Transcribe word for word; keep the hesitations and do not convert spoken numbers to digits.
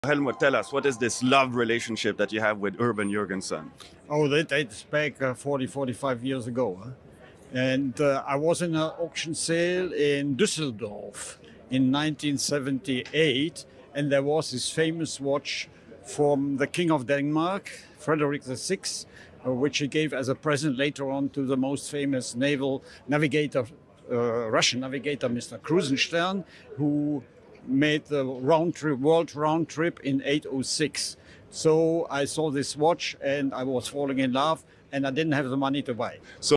Helmut, tell us, what is this love relationship that you have with Urban Jurgensen? Oh, that dates back uh, forty, forty-five years ago. Huh? And uh, I was in an auction sale in Düsseldorf in nineteen seventy-eight, and there was this famous watch from the King of Denmark, Frederick the Sixth, uh, which he gave as a present later on to the most famous naval navigator, uh, Russian navigator, Mister Krusenstern, who made the round trip, world round trip in eight oh six. So I saw this watch and I was falling in love, and I didn't have the money to buy. So